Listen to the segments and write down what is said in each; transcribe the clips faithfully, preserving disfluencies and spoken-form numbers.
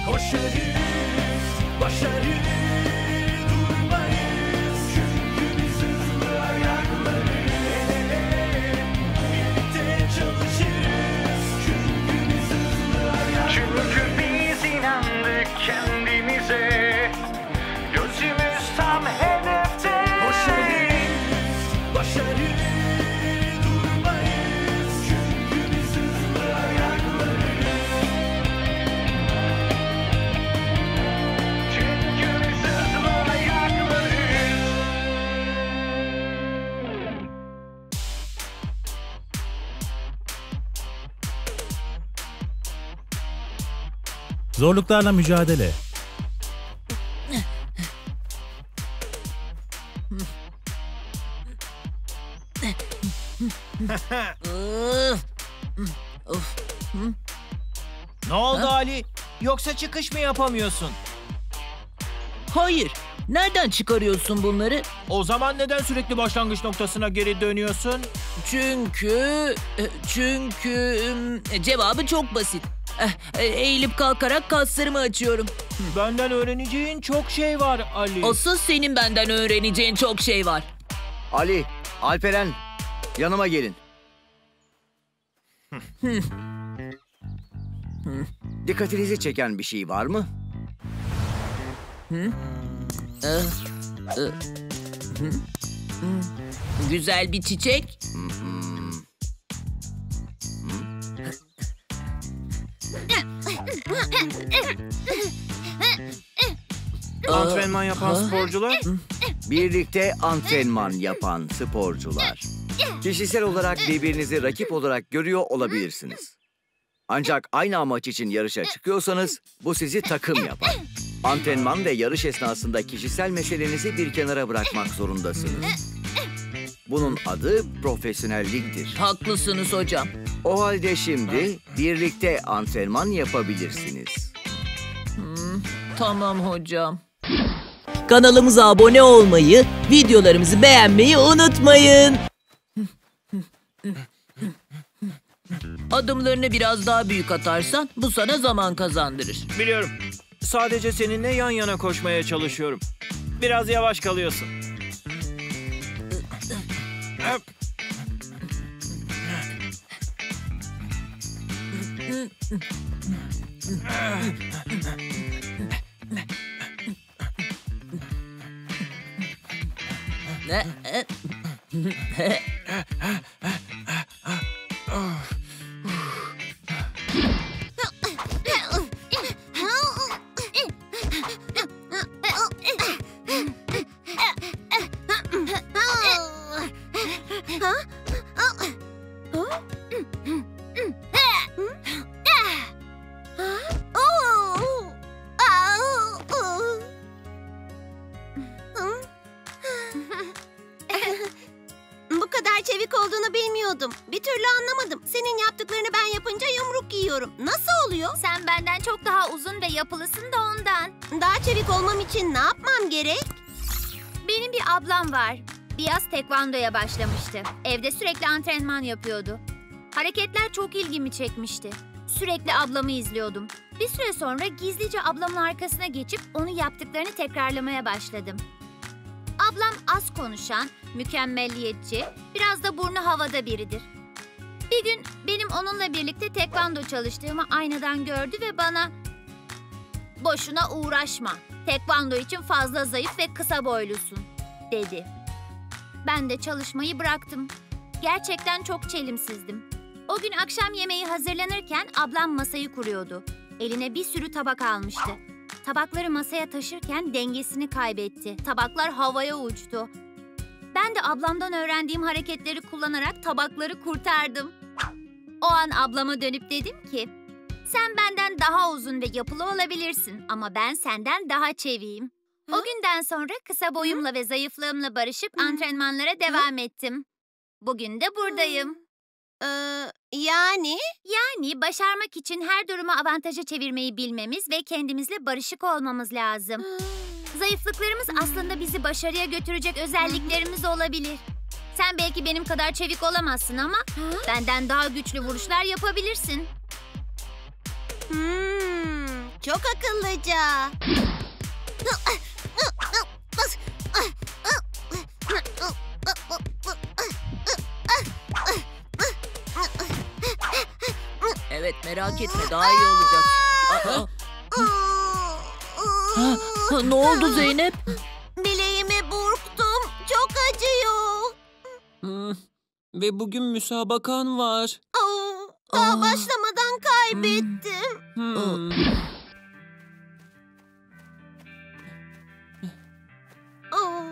Koşarız, başarı durmayız. Çünkü biz hızlı ayaklarız. El ele, birlikte çalışırız. Çünkü biz hızlı ayaklarız. Çünkü biz inandık kendimize. Gözümüz tam hedefte. Koşarız, başarı durmayız. Çünkü biz hızlı ayaklarız. Çünkü biz hızlı ayaklarız. Zorluklarla mücadele. Ne oldu Ali? Yoksa çıkış mı yapamıyorsun? Hayır. Nereden çıkarıyorsun bunları? O zaman neden sürekli başlangıç noktasına geri dönüyorsun? Çünkü... Çünkü... Cevabı çok basit. Eh, Eğilip kalkarak kaslarımı açıyorum. Benden öğreneceğin çok şey var Ali. Asıl senin benden öğreneceğin çok şey var. Ali, Alperen, yanıma gelin. Dikkatinizi çeken bir şey var mı? Güzel bir çiçek. Antrenman yapan sporcular? Birlikte antrenman yapan sporcular. Kişisel olarak birbirinizi rakip olarak görüyor olabilirsiniz. Ancak aynı amaç için yarışa çıkıyorsanız bu sizi takım yapar. Antrenman ve yarış esnasında kişisel meselenizi bir kenara bırakmak zorundasınız. Bunun adı profesyonelliktir. Haklısınız hocam. O halde şimdi birlikte antrenman yapabilirsiniz. Tamam hocam. Kanalımıza abone olmayı, videolarımızı beğenmeyi unutmayın. Adımlarını biraz daha büyük atarsan bu sana zaman kazandırır. Biliyorum. Sadece seninle yan yana koşmaya çalışıyorum. Biraz yavaş kalıyorsun. Hop. Bu kadar çevik olduğunu bilmiyordum. Bir türlü anlamadım. Senin yaptıklarını ben yapınca yumruk yiyorum. Nasıl oluyor? Sen benden çok daha uzun ve yapılısın da ondan. Daha çevik olmam için ne yapmam gerek? Benim bir ablam var. Bir yaz tekvandoya başlamıştı. Evde sürekli antrenman yapıyordu. Hareketler çok ilgimi çekmişti. Sürekli ablamı izliyordum. Bir süre sonra gizlice ablamın arkasına geçip onun yaptıklarını tekrarlamaya başladım. Ablam az konuşan, mükemmelliyetçi, biraz da burnu havada biridir. Bir gün benim onunla birlikte tekvando çalıştığımı aynadan gördü ve bana "Boşuna uğraşma, tekvando için fazla zayıf ve kısa boylusun," dedi. Ben de çalışmayı bıraktım. Gerçekten çok çelimsizdim. O gün akşam yemeği hazırlanırken ablam masayı kuruyordu. Eline bir sürü tabak almıştı. Tabakları masaya taşırken dengesini kaybetti. Tabaklar havaya uçtu. Ben de ablamdan öğrendiğim hareketleri kullanarak tabakları kurtardım. O an ablama dönüp dedim ki, "Sen benden daha uzun ve yapılı olabilirsin ama ben senden daha çeviyim." O günden sonra kısa boyumla ve zayıflığımla barışıp antrenmanlara devam ettim. Bugün de buradayım. Ee, yani? Yani başarmak için her durumu avantaja çevirmeyi bilmemiz ve kendimizle barışık olmamız lazım. Zayıflıklarımız aslında bizi başarıya götürecek özelliklerimiz olabilir. Sen belki benim kadar çevik olamazsın ama benden daha güçlü vuruşlar yapabilirsin. Hmm, Çok akıllıca. Evet, merak etme, daha iyi olacak. Aa, ha, ne oldu Zeynep? Bileğimi burktum. Çok acıyor. Hmm, Ve bugün müsabakan var. Aa, daha Aa. başlamadan kaybettim. Hmm. Aa.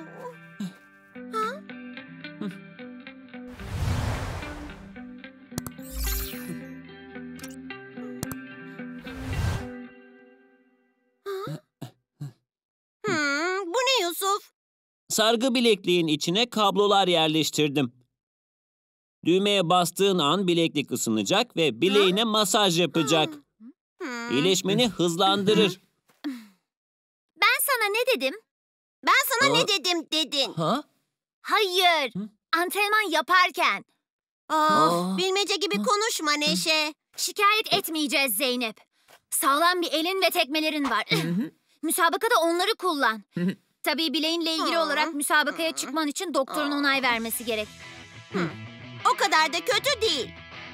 Hmm, bu ne Yusuf? Sargı bilekliğin içine kablolar yerleştirdim. Düğmeye bastığın an bileklik ısınacak ve bileğine masaj yapacak. Hmm. İyileşmeni hızlandırır. Ben sana ne dedim? Ben sana Aa. ne dedim dedin? Ha? Hayır. Antrenman yaparken. Ah, Aa. bilmece gibi konuşma Neşe. Şikayet etmeyeceğiz Zeynep. Sağlam bir elin ve tekmelerin var. Müsabakada onları kullan. Tabii bileğinle ilgili olarak müsabakaya çıkman için doktorun onay vermesi gerek. O kadar da kötü değil.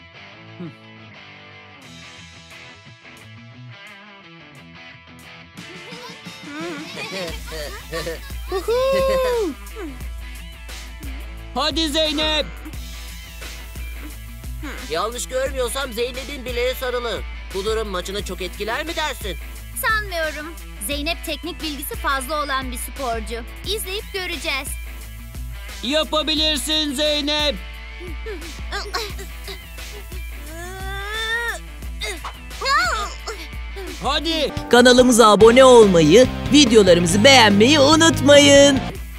Hadi Zeynep. Yanlış görmüyorsam Zeynep'in bileği sarılı. Bu durum maçını çok etkiler mi dersin? Sanmıyorum. Zeynep teknik bilgisi fazla olan bir sporcu. İzleyip göreceğiz. Yapabilirsin Zeynep. Hadi. Kanalımıza abone olmayı, videolarımızı beğenmeyi unutmayın.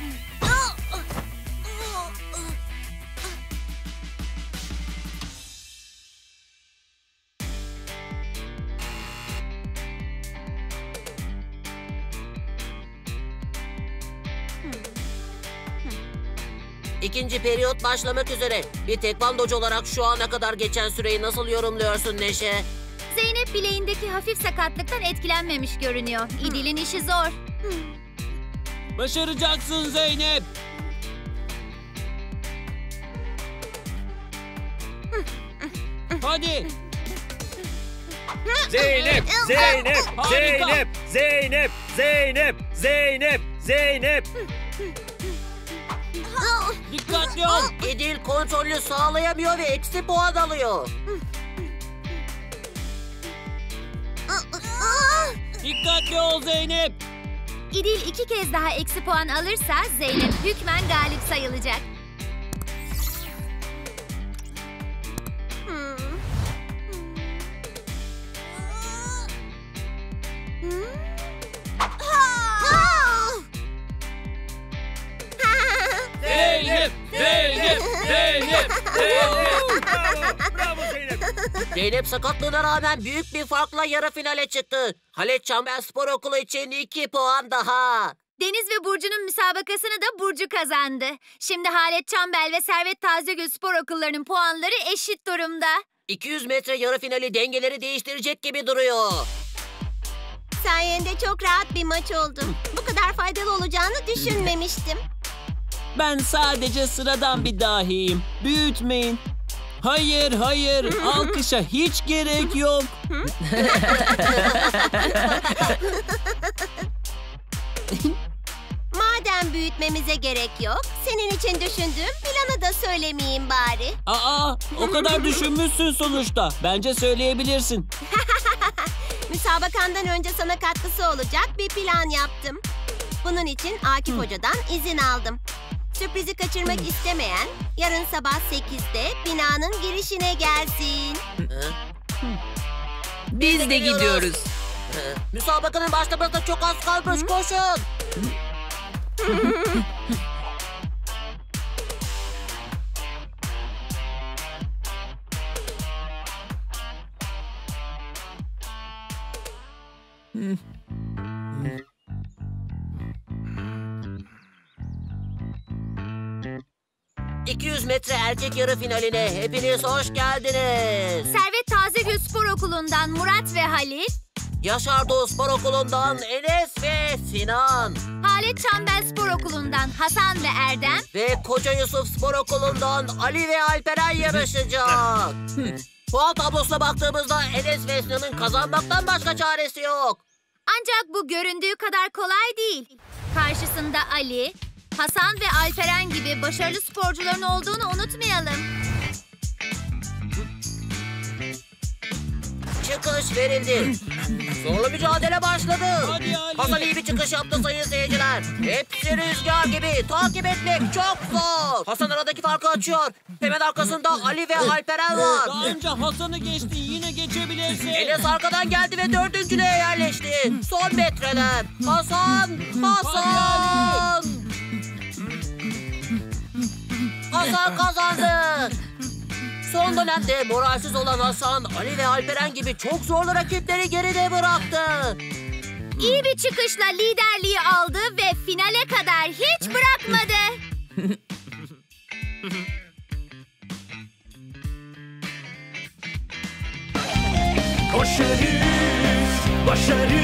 İkinci periyot başlamak üzere. Bir tekvandocu olarak şu ana kadar geçen süreyi nasıl yorumluyorsun Neşe? Zeynep bileğindeki hafif sakatlıktan etkilenmemiş görünüyor. İdil'in işi zor. Başaracaksın Zeynep. Hadi. Zeynep, Zeynep, Harika. Zeynep, Zeynep, Zeynep, Zeynep, Zeynep. Dikkatli ol. İdil kontrolü sağlayamıyor ve eksi puan alıyor. Dikkatli ol Zeynep. İdil iki kez daha eksi puan alırsa Zeynep hükmen galip sayılacak. Zeynep, Zeynep, Zeynep, Zeynep. Bravo, bravo Zeynep. Zeynep sakatlığına rağmen büyük bir farkla yarı finale çıktı. Halet Çembel Spor Okulu için iki puan daha. Deniz ve Burcu'nun müsabakasını da Burcu kazandı. Şimdi Halet Çambel ve Servet Tazegöl Spor Okulları'nın puanları eşit durumda. iki yüz metre yarı finali dengeleri değiştirecek gibi duruyor. Sayende çok rahat bir maç oldu. Bu kadar faydalı olacağını düşünmemiştim. Ben sadece sıradan bir dahiyim. Büyütmeyin. Hayır, hayır. Alkışa hiç gerek yok. Madem büyütmemize gerek yok, senin için düşündüğüm planı da söylemeyeyim bari. Aa, o kadar düşünmüşsün sonuçta. Bence söyleyebilirsin. Müsabakandan önce sana katkısı olacak bir plan yaptım. Bunun için Akif Hoca'dan izin aldım. Sürprizi kaçırmak istemeyen yarın sabah sekizde binanın girişine gelsin. Biz de gidiyoruz. Ee, Müsabakanın başlamasına çok az kalmış, koşun. iki yüz metre erkek yarı finaline hepiniz hoş geldiniz. Servet Tazegöl Spor Okulu'ndan Murat ve Halil, Yaşar Doğu Spor Okulu'ndan Enes ve Sinan. Halet Çembel Spor Okulu'ndan Hasan ve Erdem. Ve Koca Yusuf Spor Okulu'ndan Ali ve Alperen yarışacak. Puan tablosuna baktığımızda Enes ve Sinan'ın kazanmaktan başka çaresi yok. Ancak bu göründüğü kadar kolay değil. Karşısında Ali, Hasan ve Alperen gibi başarılı sporcuların olduğunu unutmayalım. Çıkış verildi. Zorlu mücadele başladı. Hadi Ali. Hasan iyi bir çıkış yaptı sayın seyirciler. Hepsi rüzgar gibi. Takip etmek çok zor. Hasan aradaki farkı açıyor. Hemen arkasında Ali ve Alperen var. Daha önce Hasan'ı geçti. Yine geçebilirsin. Enes arkadan geldi ve dördüncülüğe yerleşti. Son metreler. Hasan! Hasan! Hasan kazandı. Son dönemde moralsiz olan Hasan, Ali ve Alperen gibi çok zorlu rakipleri geride bıraktı. İyi bir çıkışla liderliği aldı ve finale kadar hiç bırakmadı. Koşarız, başarı